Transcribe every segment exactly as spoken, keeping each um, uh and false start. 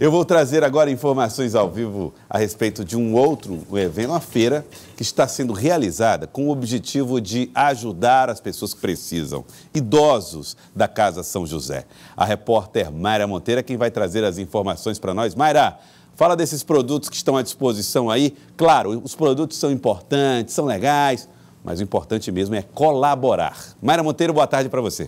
Eu vou trazer agora informações ao vivo a respeito de um outro evento, uma feira que está sendo realizada com o objetivo de ajudar as pessoas que precisam, idosos da Casa São José. A repórter Mayra Monteiro é quem vai trazer as informações para nós. Mayra, fala desses produtos que estão à disposição aí. Claro, os produtos são importantes, são legais, mas o importante mesmo é colaborar. Mayra Monteiro, boa tarde para você.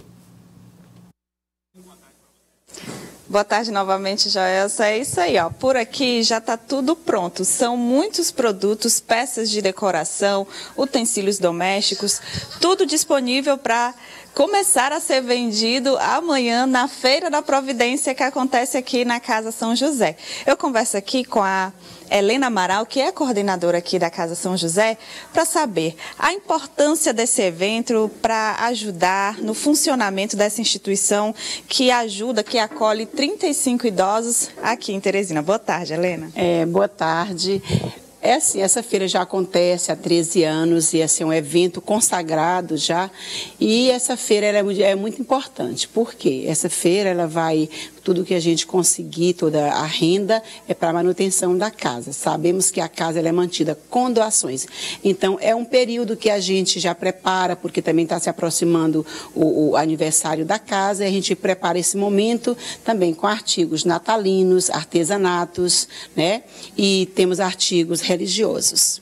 Boa tarde novamente, Joelson. É isso aí, ó. Por aqui já está tudo pronto. São muitos produtos, peças de decoração, utensílios domésticos, tudo disponível para começar a ser vendido amanhã na Feira da Providência, que acontece aqui na Casa São José. Eu converso aqui com a Helena Amaral, que é a coordenadora aqui da Casa São José, para saber a importância desse evento para ajudar no funcionamento dessa instituição que ajuda, que acolhe trinta e cinco idosos aqui em Teresina. Boa tarde, Helena. É, boa tarde. É assim, essa feira já acontece há treze anos e assim, é um evento consagrado já. E essa feira ela é, é muito importante. Por quê? Essa feira ela vai, tudo que a gente conseguir, toda a renda é para a manutenção da casa. Sabemos que a casa ela é mantida com doações. Então, é um período que a gente já prepara, porque também está se aproximando o, o aniversário da casa, e a gente prepara esse momento também com artigos natalinos, artesanatos, né? E temos artigos religiosos.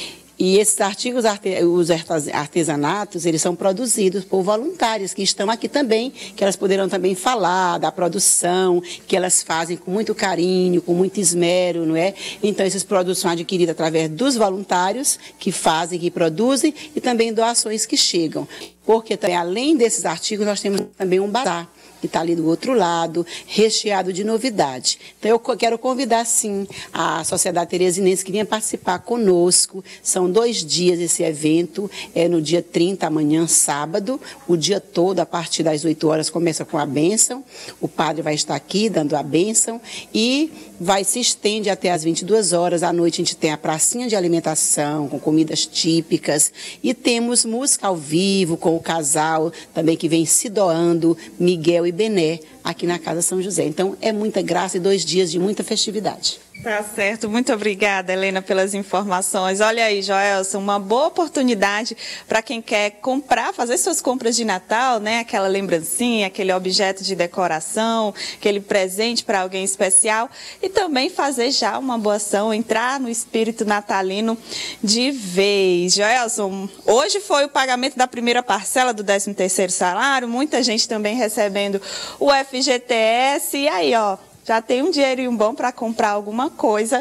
E esses artigos, os artesanatos, eles são produzidos por voluntárias que estão aqui também, que elas poderão também falar da produção, que elas fazem com muito carinho, com muito esmero, não é? Então, esses produtos são adquiridos através dos voluntários que fazem, que produzem, e também doações que chegam. Porque também, além desses artigos, nós temos também um bazar, que está ali do outro lado, recheado de novidade. Então, eu quero convidar, sim, a Sociedade Teresinense que venha participar conosco. São dois dias esse evento, é no dia trinta, amanhã, sábado, o dia todo, a partir das oito horas, começa com a bênção. O padre vai estar aqui dando a bênção e vai se estende até às vinte e duas horas. À noite, a gente tem a pracinha de alimentação, com comidas típicas, e temos música ao vivo, com o casal também que vem se doando, Miguel e Bené, aqui na Casa São José. Então, é muita graça e dois dias de muita festividade. Tá certo. Muito obrigada, Helena, pelas informações. Olha aí, Joelson, uma boa oportunidade para quem quer comprar, fazer suas compras de Natal, né? Aquela lembrancinha, aquele objeto de decoração, aquele presente para alguém especial, e também fazer já uma boa ação, entrar no espírito natalino de vez. Joelson, hoje foi o pagamento da primeira parcela do décimo terceiro salário, muita gente também recebendo o F G T S, e aí, ó, já tem um dinheirinho bom para comprar alguma coisa.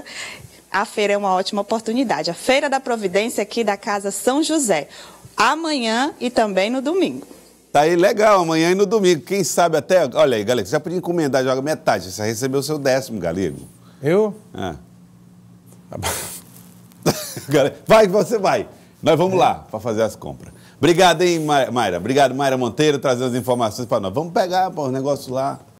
A feira é uma ótima oportunidade. A Feira da Providência aqui da Casa São José. Amanhã e também no domingo. Tá aí, legal, amanhã e no domingo. Quem sabe até... Olha aí, Galego, você já podia encomendar, joga metade. Você recebeu o seu décimo, Galego. Eu? Ah. Vai, você vai. Nós vamos é. lá para fazer as compras. Obrigado, hein, Mayra? Obrigado, Mayra Monteiro, trazendo as informações para nós. Vamos pegar pô, o negócio lá.